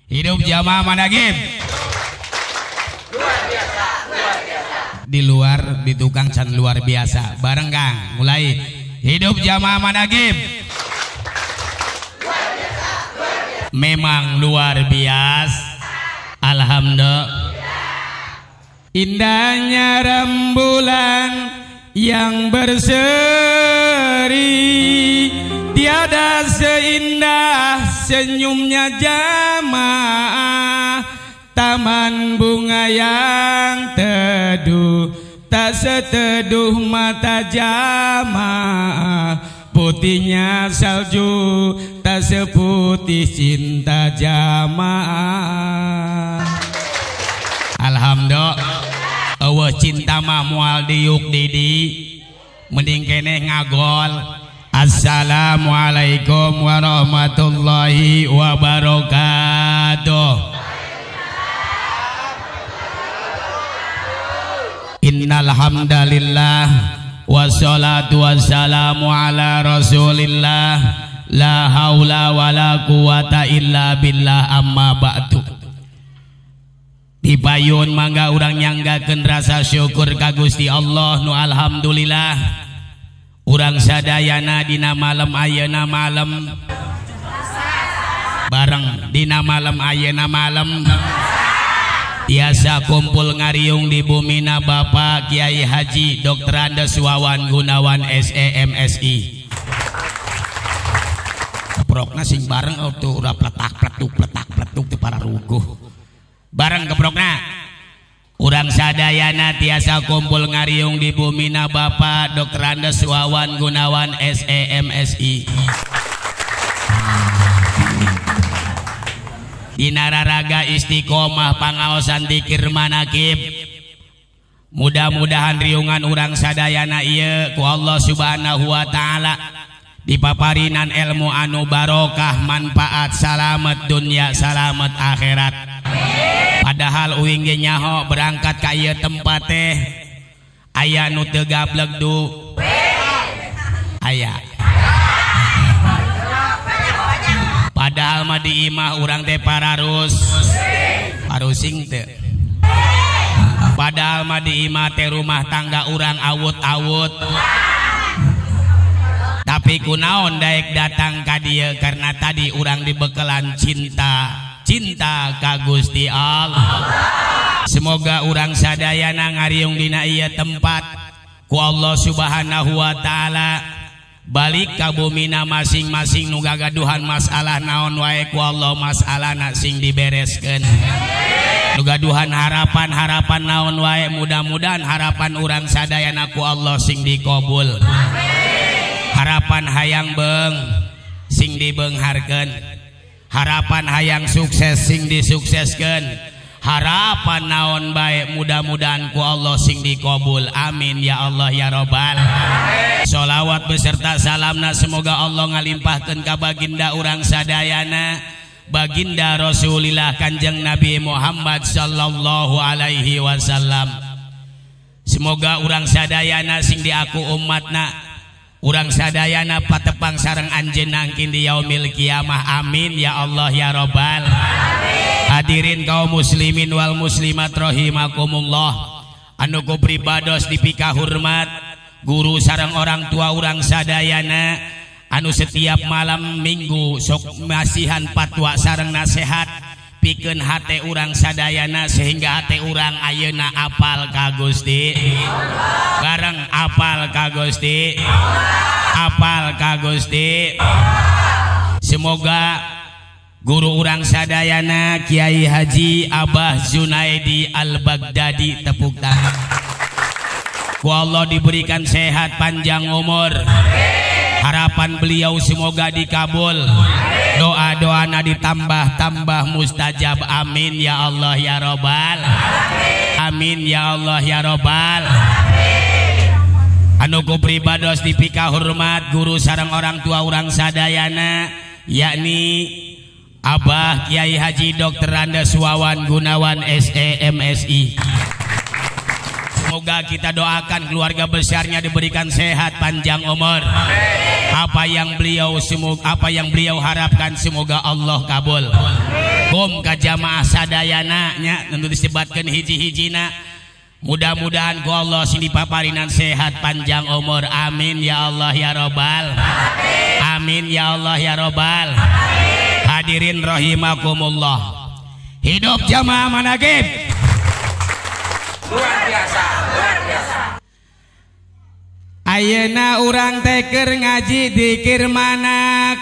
Hidup jamaah managib. Luar biasa, luar biasa. Di luar di tukang can luar biasa. Bareng Kang, mulai. Hidup jamaah managib. Luar biasa, luar biasa. Memang luar biasa. Alhamdulillah. Indahnya rembulan yang berseri, tiada seindah senyumnya jamaah. Taman bunga yang teduh, tak seteduh mata jamaah. Putihnya salju, tak seputih cinta jamaah. Alhamdulillah. Eueuh cinta mah moal diuk didi, mending keneh ngagol. Assalamualaikum warahmatullahi wabarakatuh. Innal hamdalillah wassalatu wassalamu ala rasulillah, la haula wala quwata illa billah, amma ba'du. Dipayun mangga urang nyanggakeun rasa syukur ka Gusti Allah nu alhamdulillah. Urang sadayana dina malam ayeuna malam bareng dina malam ayeuna malam biasa kumpul ngariung di bumina Bapak Kiai Haji Dr. Andes Wawan Gunawan SEMSI. Keprokna sing bareng tuh udah pletak-pletuk di para ruguh. Bareng keprokna urang sadayana tiasa kumpul ngariung di bumina Bapak Dr. Andes Wawan Gunawan SEMSI. Dina raraga istiqomah pangaosan dzikir manakib. Mudah-mudahan riungan urang sadayana ieu ku Allah Subhanahu wa taala dipaparinan ilmu anu barokah, manfaat, salamet dunya, salamet akhirat. Padahal uing ge nyaho berangkat ka ieu tempat teh aya nu teu gablek du. Aya. Padahal mah di imah urang teh parusing teu. Padahal mah di imah teh rumah tangga urang awut-awut. Tapi kunaon daek datang ka dieu karena tadi urang dibekelan cinta ka Gusti Allah. Semoga urang sadayana ngariung dina ieu tempat ku Allah Subhanahu wa taala balik ka bumina masing-masing nu gagaduhan masalah naon wae ku Allah masalahna sing dibereskeun. Nu gaduhan harapan naon wae mudah-mudahan harapan urang sadayana ku Allah sing dikabul. Harapan hayang beung sing dibeungharkeun. Harapan hayang sukses sing disukseskeun. Harapan naon bae mudah-mudahan ku Allah sing dikabul. Amin ya Allah ya Rabbal. Sholawat beserta salamna semoga Allah ngalimpahkeun ka baginda urang sadayana, baginda Rasulillah Kanjeng Nabi Muhammad sallallahu alaihi wasallam. Semoga urang sadayana sing diaku umatna, urang sadayana patepang sareng anjeunna angkin di yaumil kiamah. Amin ya Allah ya Rabbal. Hadirin kaum muslimin wal muslimat rahimakumullah, anu ku pribados dipika hormat guru sareng orang tua urang sadayana anu setiap malam minggu sok masihan patwa sareng nasihat pikeun hate urang sadayana sehingga hate urang ayeuna apal ka Gusti Allah. Bareng apal ka Gusti Allah. Apal ka Gusti Allah. Semoga guru urang sadayana Kiai Haji Abah Zunaidi Al-Baghdadi, tepuk tangan. Ku Allah diberikan sehat panjang umur. Harapan beliau semoga dikabul. Doa-doana ditambah-tambah mustajab. Amin ya Allah ya Rabbal. Amin ya Allah ya Rabbal. Anu ku pribados dipika hormat guru sareng orang tua urang sadayana yakni Abah Kiai Haji Dr. Andes Wawan Gunawan SEMSI. Semoga kita doakan keluarga besarnya diberikan sehat panjang umur. Apa yang beliau harapkan semoga Allah kabul. Kum ka jamaah sadayana nya tentu disebatkeun hiji-hijina. Mudah-mudahan ku Allah sing dipaparinan sehat panjang umur. Amin ya Allah ya robbal. Amin ya Allah ya robbal. Hadirin rahimakumullah. Hidup jamaah manaqib. Luar biasa, luar biasa. Ayeuna urang teh keur ngaji dikir manak.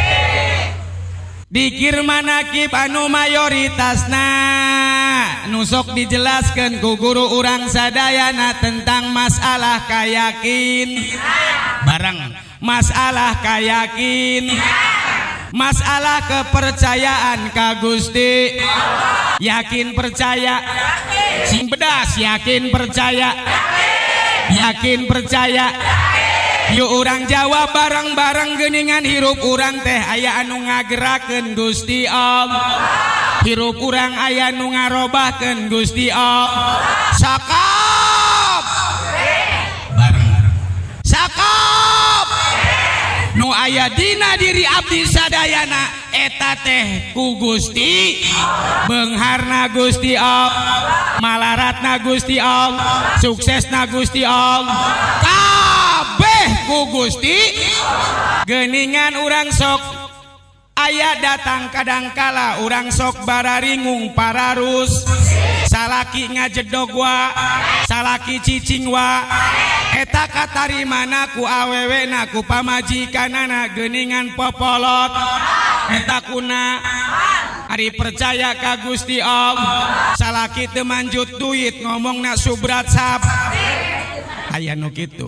Dikir manakib anu mayoritasna nusok dijelaskan ku guru urang sadayana tentang masalah kayakin barang masalah kayakin masalah kepercayaan ka Gusti. Yakin percaya sing bedas yakin percaya yakin percaya. Yuk urang jawab bareng-bareng geuningan hirup urang teh aya anu ngagerakeun Gusti Allah. Hirup urang aya anu ngarobahkeun Gusti Allah. Sakap bareng sakap nu aya dina diri abdi sadayana eta teh ku Gusti. Beungharna Gusti Allah, malaratna Gusti Allah, suksesna Gusti Allah. Ku Gusti geuningan urang sok aya datang kadangkala urang sok bararingung pararus salaki ngajedog wa salaki cicing wa eta katarimana ku awewena ku pamajikanana geuningan popolot eta kuna ari percaya ka Gusti Allah salaki teu manjut duit ngomongna subrat sab aya nu kitu.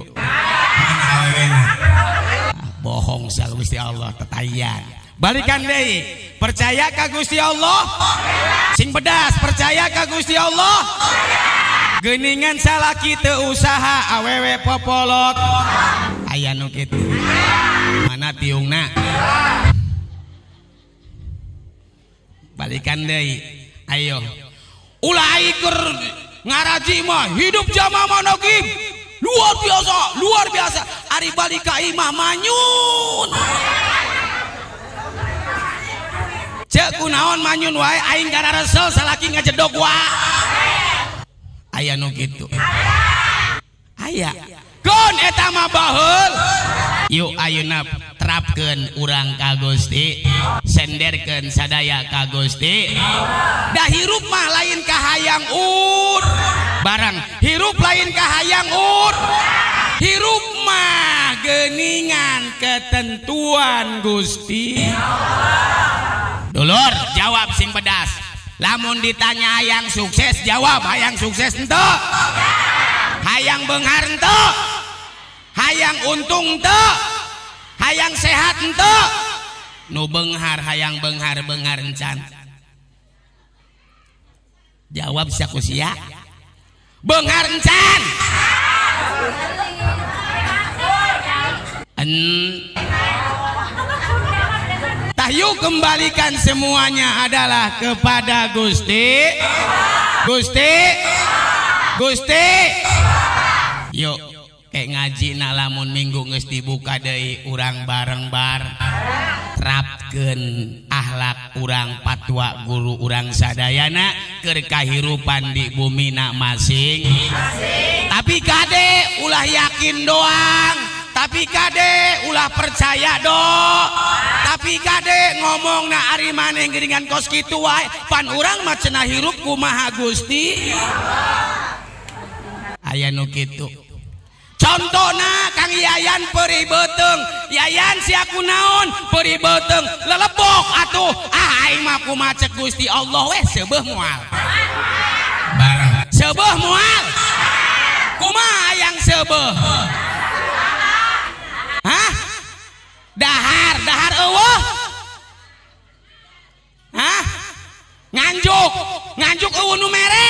Bohong sa Gusti Allah tetayan. Balikan deui. Percaya ka Gusti Allah? Sing bedas percaya ka Gusti Allah? Geuningan salaki teu usaha awewe popolot. Aya nu kitu. Mana tiungna? Balikan deui. Ayo. Ulah keur ngaraji mah hidup jamaah manaqib. Luar biasa. Ari balik ka imah manyun. Cek kunaon manyun wae aing kana resel salaki ngajedog wae. Aya nu kitu. Aya. Gon eta mah baheul. Yuk ayeuna terapkeun urang ka Gusti, senderkeun sadaya ka Gusti. Da hirup mah lain ka hayang ur. Barang hirup lain ka hayang ur. Hirup mah geuningan ketentuan Gusti. Dulur jawab sing pedas. Lamun ditanya hayang sukses jawab hayang sukses henteu. Hayang beunghar henteu. Hayang untung henteu. Hayang sehat henteu. Nu beunghar hayang beunghar encan. Jawab sakusia. Beunghar encan. Tahyu kembalikan semuanya adalah kepada Gusti. Gusti. Gusti. Yuk kayak ngaji na lamun minggu geus dibuka deui urang bareng-bareng terapkeun akhlak urang patwa guru urang sadayana keur kahirupan di bumina masing. Tapi kade ulah yakin doang. Tapi kade ulah percaya do. Tapi kade ngomong na ari maneh geuningan kos kitu wae pan urang mah cenah hirup kumaha Gusti. Aya nu kitu. Contohna Kang Yayan peuri beuteung. Yayan si aku naon peuri beuteung lelebok atuh. Aing mah kumaha cek Gusti Allah we seubeuh moal. Bareng. Seubeuh moal. Kumaha yang seubeuh? Hah? Dahar eueuh. Hah? Nganjuk eueuh nu mere.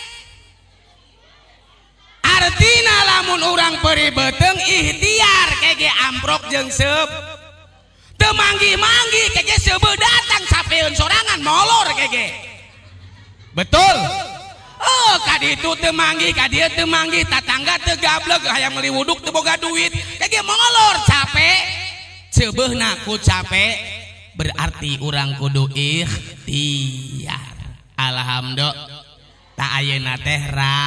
Artina lamun urang peuri beuteung ikhtiar kege amprok jeung seub. Teu manggih-manggih kege seubeuh datang sapeun sorangan molor kege. Betul? Oh, kaditu teu manggih, kadieu teu manggih, tatangga teu gableg, hayang meuli wuduk teu boga duit. Kege molor capek. Seubeuhna ku capek berarti urang kudu ikhtiar. Alhamdulillah tak ayeuna teh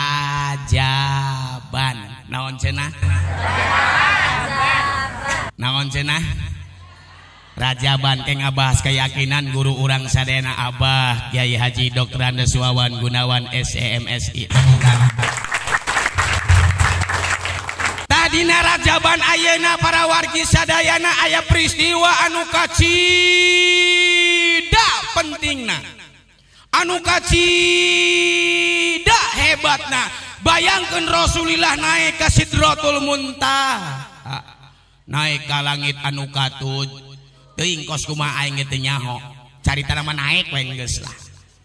Rajaban naon cenah naon cenah Rajaban ke ngabahas keyakinan guru urang sadayana Abah Kyai Haji Dr. Andes Wawan Gunawan SEMSI. Tadina Rajaban ayeuna para wargi sadayana aya peristiwa anu kacida pentingna anu kacida hebatna. Bayangkeun Rasulillah naik ka Sidratul Muntaha naik ka langit anu katuj teuing kos kumaha aing teh nyaho caritana mah naek we geus lah.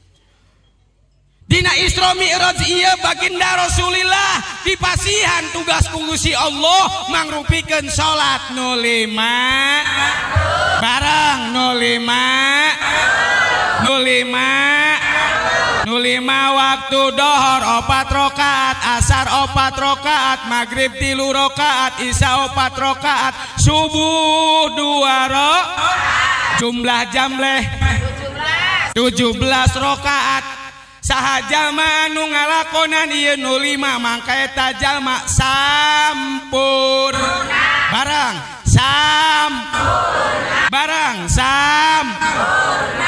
Dina Isra Mi'raj ieu baginda Rasulillah dipasihan tugas ku Gusti Allah mangrupikeun salat nu 5 bareng nu 5 waktu dohor 4 rakaat, asar 4 rakaat, maghrib 3 rakaat, isya 4 rakaat, subuh 2 rakaat, jumlah jamleh 17 rakaat. Saha jalma anu ngalakonan ieu nu 5 mangka eta jalma sampurna. Barang sampurna. Barang sampurna.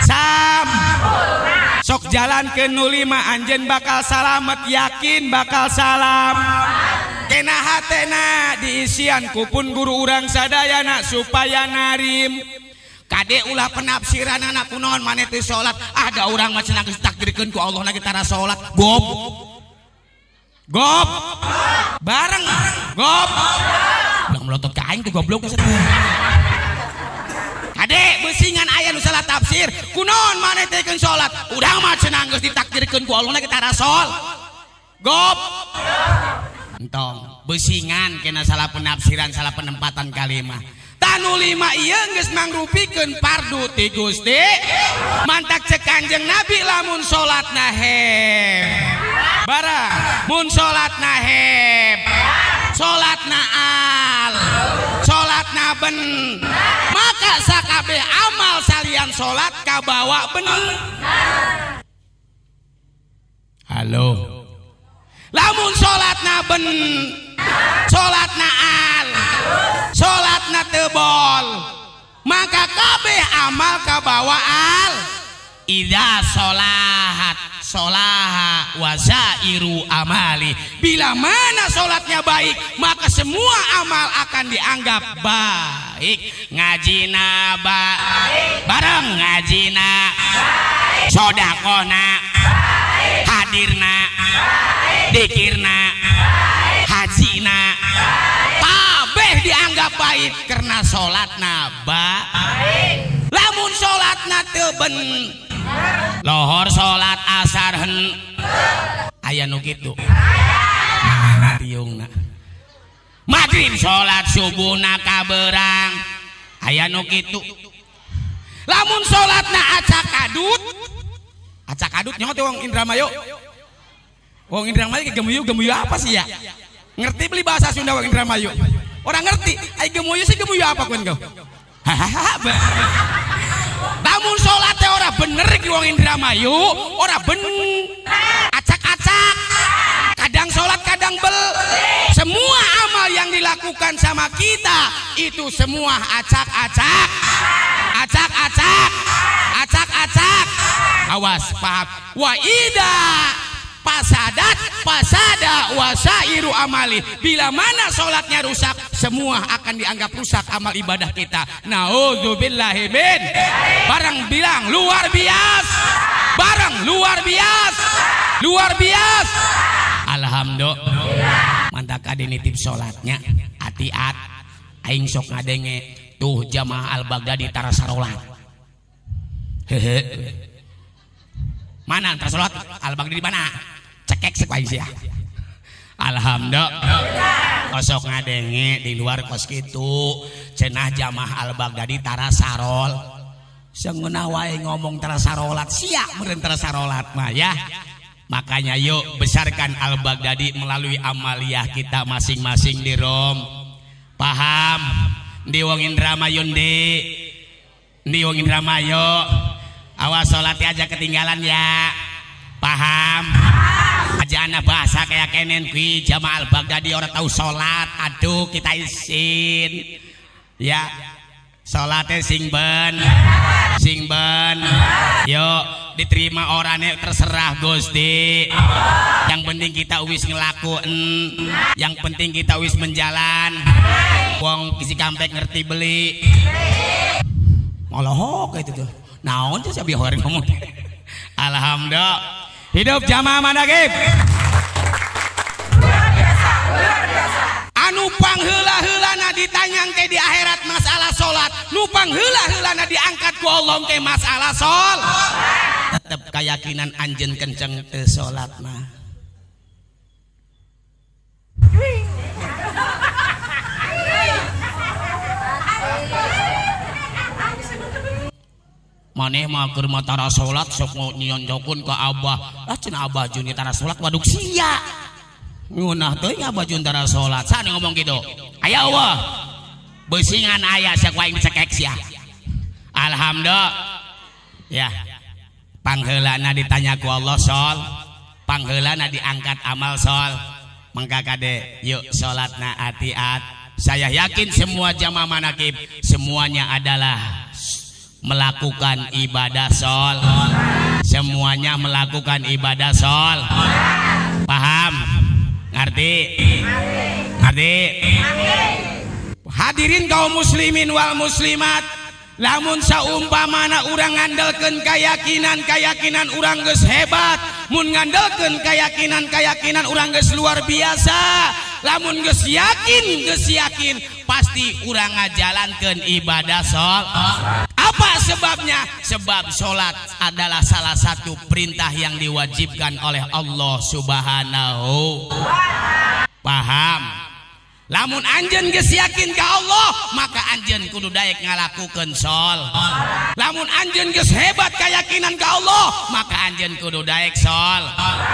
Sok jalan ke nu 5 anjeun bakal salamet, yakin bakal salam. Kena hatena diisian kupun guru urang sadayana supaya narim. Kade ulah penafsiran anak kunaon maneh teu salat. Ada urang mah cenah geus takdirkeun ku Allah lagi tara salat. Gop. Bareng. Gop. Ulah melotot ka aing teh goblok geus. Kade beusingan aya nu salah tafsir. Kunaon maneh teh keun salat? Urang mah cenah geus ditakdirkeun ku Allah lagi tara salat. Gop. Entong beusingan kena salah penafsiran, salah penempatan kalimat. Tanu 5 ieu geus mangrupikeun fardu ti Gusti. Mantak cek Kanjeng Nabi lamun salatna heb. Barang mun salatna heb. Salatna al. Salatna ben. Maka sakabeh amal salian salat kabawa bener. Halo. Lamun salatna ben. Salatna al. Salatna tebol maka kabeh amal kabawa al. Idza solaha wasairu amali. Bila mana salatnya baik maka semua amal akan dianggap baik. Ngajina baik bareng ngajina baik. Sodakona baik. Hadirna baik. Dikirna baik. Hajina baik. Dianggap baik karena salatna baik. Lamun salatna teu bener. Lohor salat asar aya nu kitu. Mana tiungna. Maghrib salat subuhna kabeurang aya nu kitu. Lamun salatna acak adut nyaho teh wong Indramayu. Wong Indramayu gemuyu apa sih ya? Ngerti beli bahasa Sunda wong Indramayu? Orang ngerti, ai gemuyu sih gemuyu apa kun kau? Namun sholat teh ora bener ki wong Indramayu, ora acak-acak. Kadang sholat kadang bel. Semua amal yang dilakukan sama kita itu semua acak-acak. Acak-acak. Acak-acak. Awas paham. Wa ida pasada wasairu amali. Bila mana sholatnya rusak semua akan dianggap rusak amal ibadah kita. Nauzubillahi min. Barang bilang luar biasa. Barang luar biasa. Luar biasa. Alhamdulillah. Mantap kade nitip sholatnya hati-hat aing sok ngadenge tuh jamaah Al-Baghdadi tara sarolat. Hehe. Mana tara salat Al-Baghdadi mana? Cekek sekwai sia. Alhamdulillah. Kosok ngadenge di luar kos kitu cenah jamaah Al-Baghdadi tara sarol. Seungeunah wae ngomong tara sarolat sia meureun tara sarolat mah ya. Makanya yuk besarkan Al-Baghdadi melalui amaliyah kita masing-masing di Rom. Paham? Di wong Indramayu di wong Indramayu Awas sholat aja ketinggalan ya. Paham? Aja anak bahasa kayak kenen kui Jamaah Al-Baghdadi orang tahu sholat. Aduh kita isin ya. Sholatnya sing ben yuk diterima orangnya terserah Gusti. Yang penting kita wis ngelakuin, yang penting kita wis menjalan. Wong kisi kampek ngerti beli malah kayak itu tuh naon tuh sabi orang ngomong. Alhamdulillah hidup jamaah manakib anu pangheula-heulana ditanyang ke di akhirat masalah sholat, nu pangheula-heulana diangkat ku Allah ke masalah sholat. Tetep keyakinan anjeun kenceng teu sholat mah. Maneh mah keur tara sholat sok nyonjokeun ka Abah. Cenah Abah juni tara sholat waduk sia. Ngunah teuing Abah jun tara sholat. Sane ngomong gitu. Aya Allah. Beusingan aya sak wae dicekek sia. Alhamdulillah. Ya. Pangheulana ditanya ku Allah sol. Pangheulana diangkat amal sol. Mangka kade yuk sholatna ati-at. Saya yakin semua jamaah manakib semuanya adalah melakukan ibadah sol. Semuanya melakukan ibadah sol. Paham? Ngerti? Hadirin kaum muslimin wal muslimat, lamun saumpamana urang ngandalkeun keyakinan urang geus hebat, mun ngandalkeun keyakinan urang geus luar biasa, lamun geus yakin pasti urang ngajalankeun ibadah sholat. Apa sebabnya? Sebab sholat adalah salah satu perintah yang diwajibkan oleh Allah Subhanahu. Paham? Lamun anjeun geus yakin ka Allah, maka anjeun kudu daek ngalakukeun sholat. Lamun anjeun geus hebat keyakinan ka Allah, maka anjeun kudu daek sholat.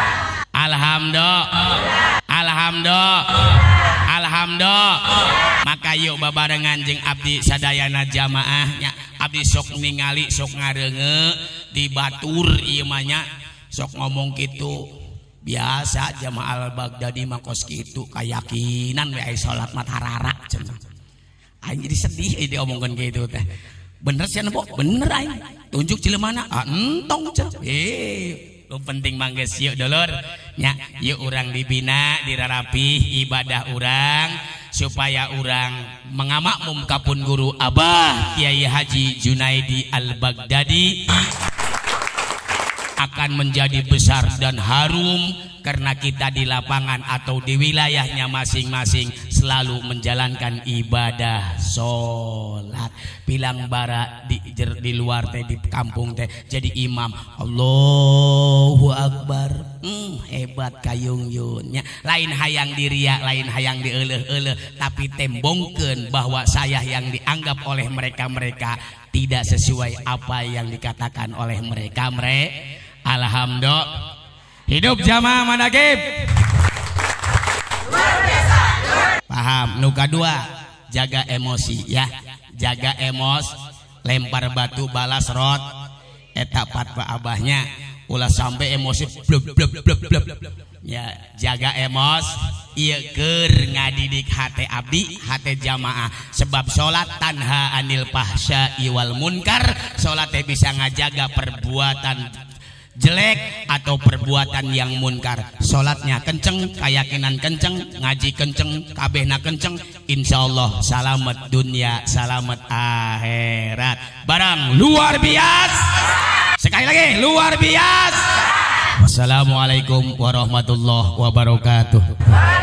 Alhamdulillah. Maka yuk babarengan jeung abdi sadayana jamaahnya. Abdi sok ningali sok ngareunge di batur ieu mah nya sok ngomong kitu. Biasa Jamaah Al-Baghdadi mah kos kitu keyakinan we aya salat mah tarara cenah. Aing jadi sedih ide omongkeun kitu teh. Bener cenah, Bo? Bener aing. Tunjuk cileumana. Entong cenah. Lu penting manggeus yuk dulur nya, yuk urang dibina dirarapi ibadah urang supaya urang mengamakmum kapun guru Abah Kiai Haji Junaidi Al-Baghdadi akan menjadi besar dan harum karena kita di lapangan atau di wilayahnya masing-masing selalu menjalankan ibadah sholat. Bilang bara di luar teh di kampung teh jadi imam Allahu Akbar. Hebat kayung yunnya. Lain hayang diriak, lain hayang dieuleuh-euleuh, tapi tembongkeun bahwa saya yang dianggap oleh mereka tidak sesuai apa yang dikatakan oleh mereka. Alhamdulillah. Hidup jamaah manakib. Paham? Nu kadua jaga emosi ya. Jaga lempar batu balas rot. Eta patwa abahnya ulah sampai emosi blub. Ya, jaga ieu keur ngadidik hate abdi, hate jamaah. Sebab salat tanha anil fahsya'i wal munkar. Salat teh bisa ngajaga perbuatan jelek atau perbuatan yang munkar. Salatnya kenceng, keyakinan kenceng, ngaji kenceng, kabehna kenceng, insyaallah salamet dunia, salamet akhirat. Barang luar biasa. Sekali lagi luar biasa. Wassalamualaikum warahmatullahi wabarakatuh.